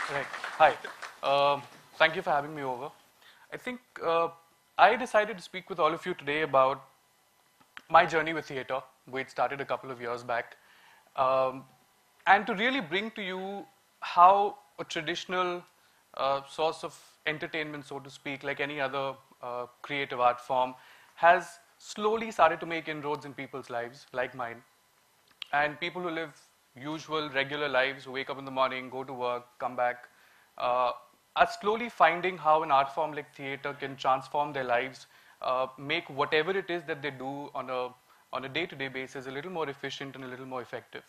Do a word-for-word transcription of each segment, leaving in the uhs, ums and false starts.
Right. Hi. Um Thank you for having me over. I think uh, I decided to speak with all of you today about my journey with theatre, which started a couple of years back, um, and to really bring to you how a traditional uh, source of entertainment, so to speak, like any other uh, creative art form, has slowly started to make inroads in people's lives, like mine. And people who live usual, regular lives, who wake up in the morning, go to work, come back, uh, are slowly finding how an art form like theater can transform their lives, uh, make whatever it is that they do on a on a day-to-day basis a little more efficient and a little more effective.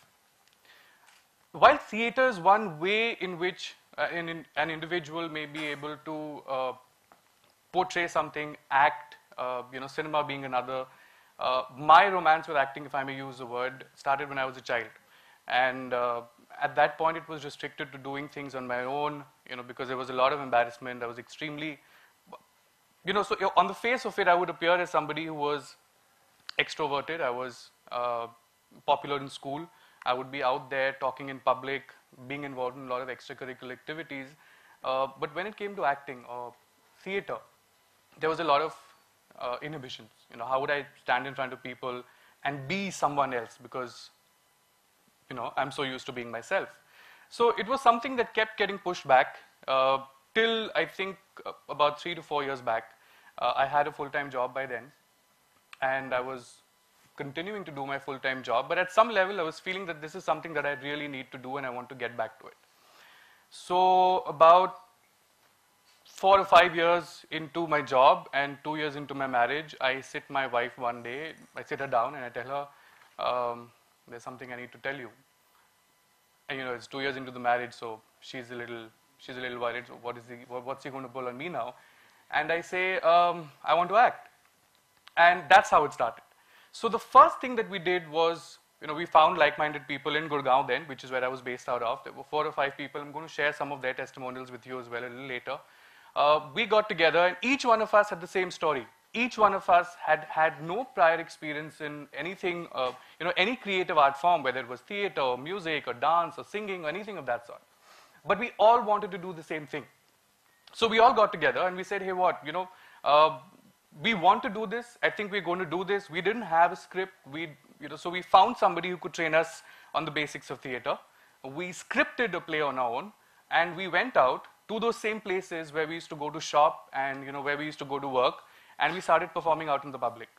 While theater is one way in which uh, in, in, an individual may be able to uh, portray something, act, uh, you know, cinema being another. Uh, my romance with acting, if I may use the word, started when I was a child. And uh, at that point, it was restricted to doing things on my own, you know, because there was a lot of embarrassment. I was extremely, you know, so on the face of it, I would appear as somebody who was extroverted. I was uh, popular in school. I would be out there talking in public, being involved in a lot of extracurricular activities. Uh, but when it came to acting or theater, there was a lot of uh, inhibitions. You know, how would I stand in front of people and be someone else because, you know, I'm so used to being myself. So it was something that kept getting pushed back uh, till I think uh, about three to four years back. Uh, I had a full-time job by then, and I was continuing to do my full-time job. But at some level, I was feeling that this is something that I really need to do, and I want to get back to it. So about four or five years into my job and two years into my marriage, I sit my wife one day, I sit her down and I tell her, um, there's something I need to tell you. And you know, it's two years into the marriage, so she's a little, she's a little worried. So what is he, what's he going to pull on me now? And I say, um, I want to act. And that's how it started. So the first thing that we did was, you know, we found like-minded people in Gurgaon then, which is where I was based out of. There were four or five people. I'm going to share some of their testimonials with you as well a little later. Uh, we got together, and each one of us had the same story. Each one of us had had no prior experience in anything, uh, you know, any creative art form, whether it was theater or music or dance or singing or anything of that sort. But we all wanted to do the same thing. So we all got together and we said, hey, what, you know, uh, we want to do this. I think we're going to do this. We didn't have a script. We, you know, so we found somebody who could train us on the basics of theater. We scripted a play on our own, and we went out to those same places where we used to go to shop and, you know, where we used to go to work, and we started performing out in the public.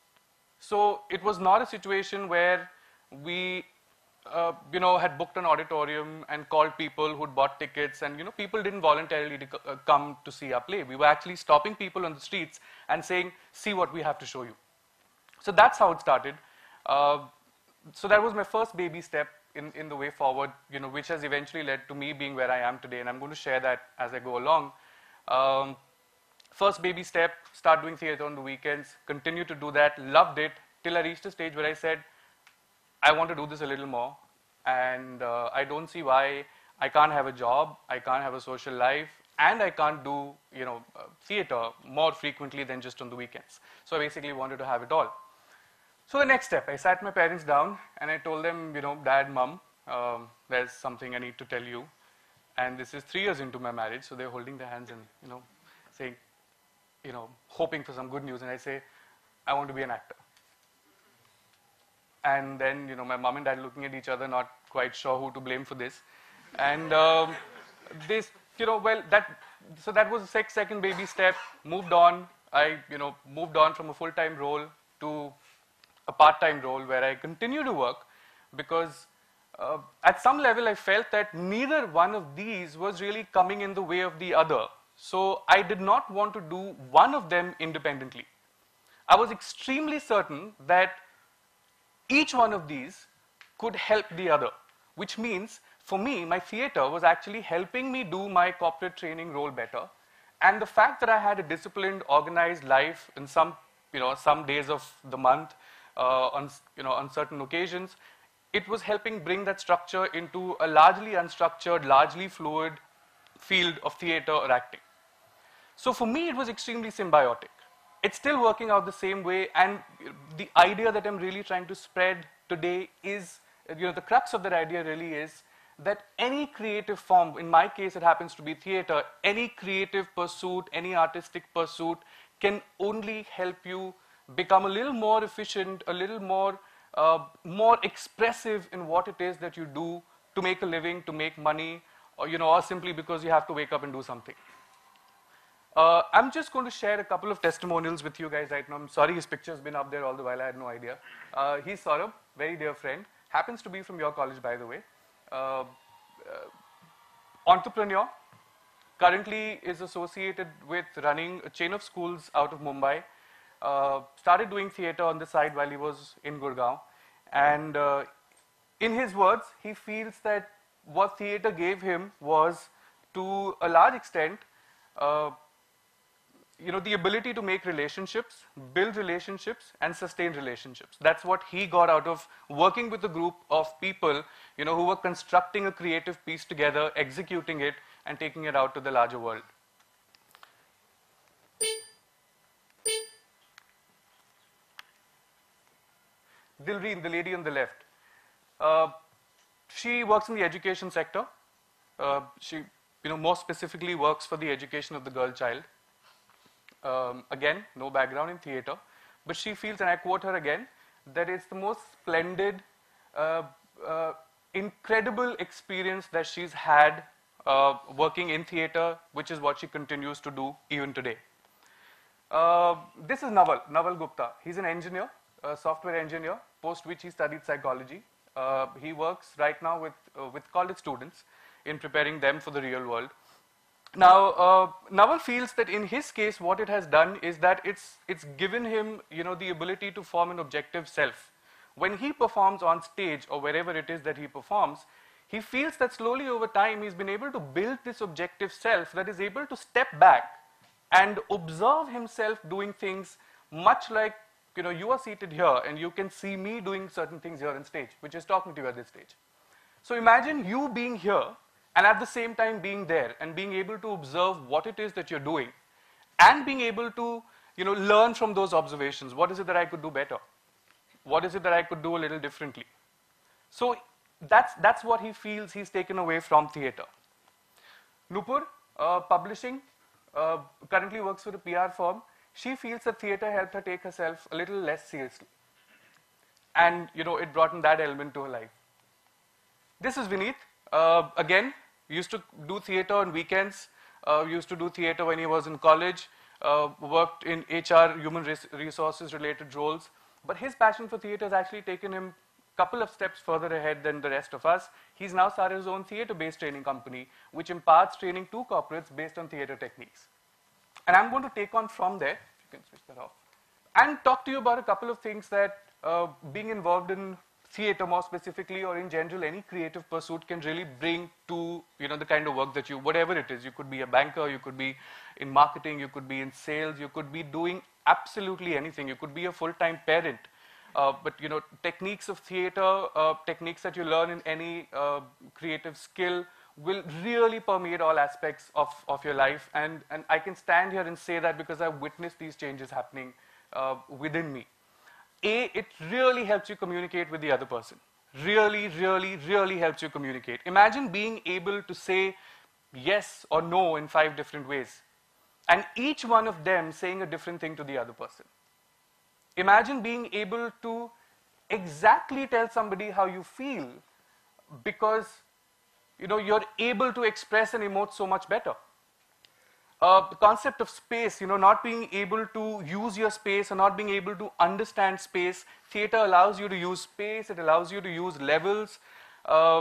So it was not a situation where we, uh, you know, had booked an auditorium and called people who'd bought tickets, and, you know, people didn't voluntarily to, uh, come to see our play. We were actually stopping people on the streets and saying, see what we have to show you. So that's how it started. Uh, so that was my first baby step in, in the way forward, you know, which has eventually led to me being where I am today, and I'm going to share that as I go along. Um, first baby step, start doing theater on the weekends, continue to do that, loved it, till I reached a stage where I said, I want to do this a little more, and uh, I don't see why I can't have a job, I can't have a social life, and I can't do, you know, uh, theater more frequently than just on the weekends. So I basically wanted to have it all. So the next step, I sat my parents down and I told them, you know, Dad, Mom, um, there's something I need to tell you. And this is three years into my marriage, so they're holding their hands and, you know, saying, you know, hoping for some good news. And I say, I want to be an actor. And then, you know, my mom and dad looking at each other, not quite sure who to blame for this. And um, this, you know, well, that, so that was the second baby step, moved on. I, you know, moved on from a full-time role to a part-time role where I continue to work because uh, at some level I felt that neither one of these was really coming in the way of the other. So I did not want to do one of them independently. I was extremely certain that each one of these could help the other, which means for me, my theater was actually helping me do my corporate training role better. And the fact that I had a disciplined, organized life in some, you know, some days of the month, uh, on, you know, on certain occasions, it was helping bring that structure into a largely unstructured, largely fluid field of theater or acting. So for me, it was extremely symbiotic. It's still working out the same way, and the idea that I'm really trying to spread today is, you know, the crux of that idea really is that any creative form, in my case it happens to be theater, any creative pursuit, any artistic pursuit can only help you become a little more efficient, a little more, uh, more expressive in what it is that you do to make a living, to make money, or, you know, or simply because you have to wake up and do something. Uh, I'm just going to share a couple of testimonials with you guys right now. I'm sorry his picture's been up there all the while, I had no idea. Uh, he's Saurabh, very dear friend, happens to be from your college, by the way. Uh, uh, entrepreneur, currently is associated with running a chain of schools out of Mumbai. Uh, started doing theater on the side while he was in Gurgaon. And uh, in his words, he feels that what theater gave him was, to a large extent, uh, you know, the ability to make relationships, build relationships, and sustain relationships. That's what he got out of working with a group of people, you know, who were constructing a creative piece together, executing it, and taking it out to the larger world. Dilreen, the lady on the left, uh, she works in the education sector. Uh, she, you know, more specifically works for the education of the girl child. Um, again, no background in theater, but she feels, and I quote her again, that it's the most splendid, uh, uh, incredible experience that she's had uh, working in theater, which is what she continues to do even today. Uh, this is Naval, Naval Gupta. He's an engineer, a software engineer, post which he studied psychology. Uh, he works right now with, uh, with college students in preparing them for the real world. Now, uh, Naval feels that in his case, what it has done is that it's, it's given him, you know, the ability to form an objective self. When he performs on stage or wherever it is that he performs, he feels that slowly over time he's been able to build this objective self that is able to step back and observe himself doing things much like, you know, you are seated here and you can see me doing certain things here on stage, which is talking to you at this stage. So imagine you being here and at the same time being there and being able to observe what it is that you're doing and being able to, you know, learn from those observations. What is it that I could do better? What is it that I could do a little differently? So that's, that's what he feels he's taken away from theater. Nupur, uh, publishing, uh, currently works for a P R firm. She feels that theater helped her take herself a little less seriously. And, you know, it brought in that element to her life. This is Vineet. Uh, again, used to do theater on weekends, uh, used to do theater when he was in college, uh, worked in H R, human res resources related roles, but his passion for theater has actually taken him a couple of steps further ahead than the rest of us. He's now started his own theater-based training company, which imparts training to corporates based on theater techniques. And I'm going to take on from there, if you can switch that off, and talk to you about a couple of things that uh, being involved in theater more specifically, or in general any creative pursuit, can really bring to, you know, the kind of work that you, whatever it is, you could be a banker, you could be in marketing, you could be in sales, you could be doing absolutely anything, you could be a full-time parent. Uh, but, you know, techniques of theater, uh, techniques that you learn in any uh, creative skill will really permeate all aspects of, of your life. And, and I can stand here and say that because I've witnessed these changes happening uh, within me. A, it really helps you communicate with the other person. Really, really, really helps you communicate. Imagine being able to say yes or no in five different ways, and each one of them saying a different thing to the other person. Imagine being able to exactly tell somebody how you feel because, you know, you're able to express and emote so much better. Uh, the concept of space, you know, not being able to use your space or not being able to understand space. Theater allows you to use space, it allows you to use levels. Uh,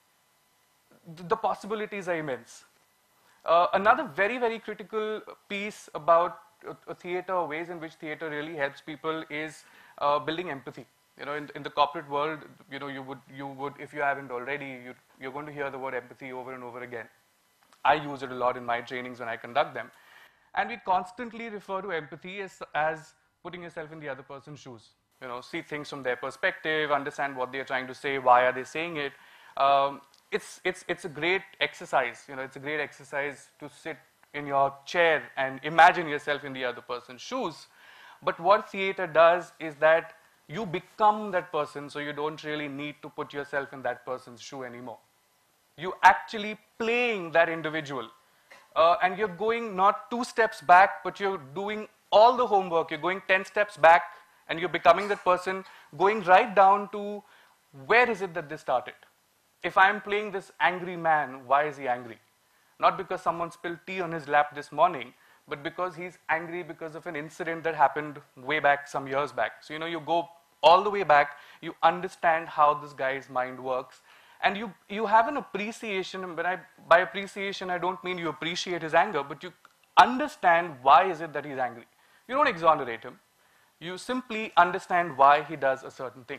the possibilities are immense. Uh, another very, very critical piece about uh, uh, theater, ways in which theater really helps people, is uh, building empathy. You know, in, in the corporate world, you know, you would, you would, if you haven't already, you, you're going to hear the word empathy over and over again. I use it a lot in my trainings when I conduct them. And we constantly refer to empathy as, as putting yourself in the other person's shoes. You know, see things from their perspective, understand what they're trying to say, why are they saying it. Um, it's, it's, it's a great exercise. You know, it's a great exercise to sit in your chair and imagine yourself in the other person's shoes. But what theater does is that you become that person, so you don't really need to put yourself in that person's shoe anymore. You actually playing that individual. Uh, and you're going not two steps back, but you're doing all the homework. You're going ten steps back, and you're becoming that person, going right down to where is it that this started. If I'm playing this angry man, why is he angry? Not because someone spilled tea on his lap this morning, but because he's angry because of an incident that happened way back some years back. So, you know, you go all the way back, you understand how this guy's mind works, and you, you have an appreciation. And when I, by appreciation, I don't mean you appreciate his anger, but you understand why is it that he's angry. You don't exonerate him. You simply understand why he does a certain thing.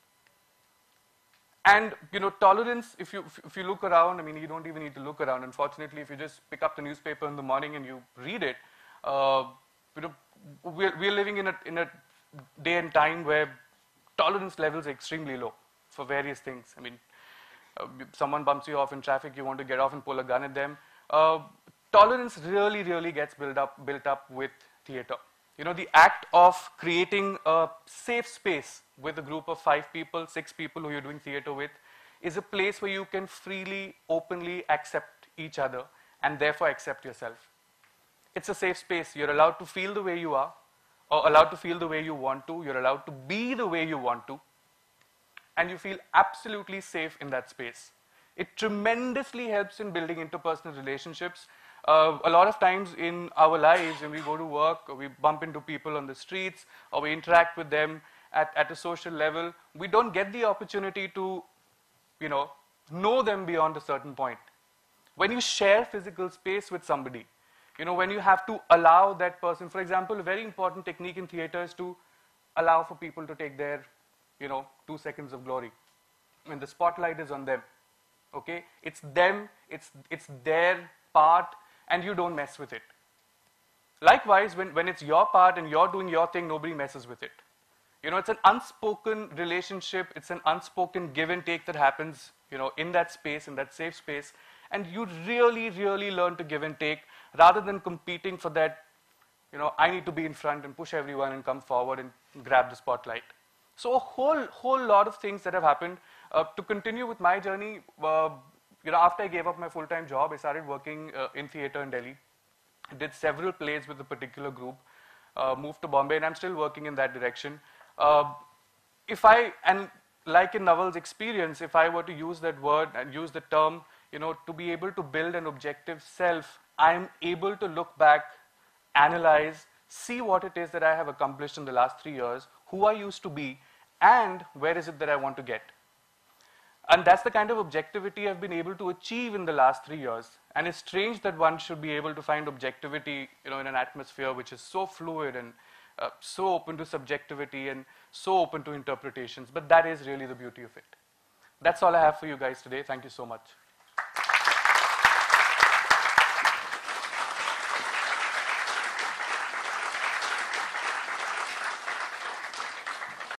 And, you know, tolerance, if you, if you look around, I mean, you don't even need to look around. Unfortunately, if you just pick up the newspaper in the morning and you read it, uh, you know, we're, we're living in a, in a day and time where tolerance levels are extremely low for various things. I mean, uh, someone bumps you off in traffic, you want to get off and pull a gun at them. Uh, tolerance really, really gets built up, built up with theater. You know, the act of creating a safe space with a group of five people, six people who you're doing theater with, is a place where you can freely, openly accept each other and therefore accept yourself. It's a safe space. You're allowed to feel the way you are, or allowed to feel the way you want to. You're allowed to be the way you want to. And you feel absolutely safe in that space. It tremendously helps in building interpersonal relationships. Uh, a lot of times in our lives, when we go to work, or we bump into people on the streets, or we interact with them at, at a social level, we don't get the opportunity to, you know, know them beyond a certain point. When you share physical space with somebody, you know, when you have to allow that person, for example, a very important technique in theater is to allow for people to take their, you know, two seconds of glory. When the spotlight is on them, okay? It's them, it's, it's their part, and you don't mess with it. Likewise, when, when it's your part and you're doing your thing, nobody messes with it. You know, it's an unspoken relationship, it's an unspoken give and take that happens, you know, in that space, in that safe space, and you really, really learn to give and take rather than competing for that, you know, I need to be in front and push everyone and come forward and grab the spotlight. So a whole, whole lot of things that have happened. Uh, to continue with my journey, uh, you know, after I gave up my full-time job, I started working uh, in theater in Delhi. I did several plays with a particular group, uh, moved to Bombay, and I'm still working in that direction. Uh, if I, and like in Naval's experience, if I were to use that word and use the term, you know, to be able to build an objective self, I'm able to look back, analyze, see what it is that I have accomplished in the last three years, who I used to be, and where is it that I want to get. And that's the kind of objectivity I've been able to achieve in the last three years. And it's strange that one should be able to find objectivity, you know, in an atmosphere which is so fluid and uh, so open to subjectivity and so open to interpretations. But that is really the beauty of it. That's all I have for you guys today. Thank you so much.